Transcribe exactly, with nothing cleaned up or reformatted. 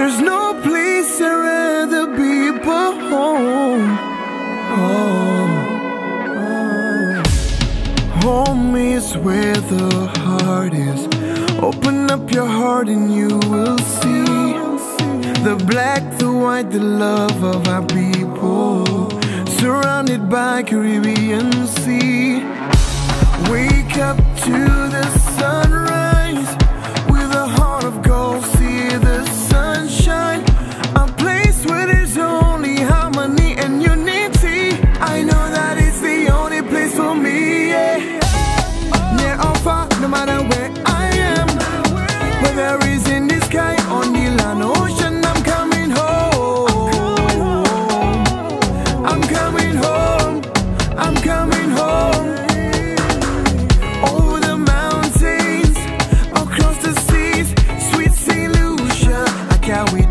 There's no place I'd rather be but home. Home, home is where the heart is. Open up your heart and you will see the black, the white, the love of our people, surrounded by Caribbean Sea. Wake up to the sunrise with a heart of gold. See the sunshine, a place where there's only harmony and unity. I know that it's the only place for me, yeah. Near or far, no matter where I am, whether it's in the sky, on the land, ocean, I'm coming home. I'm coming home. I'm coming home. Over the mountains, across the seas, sweet Saint Lucia, I can't wait.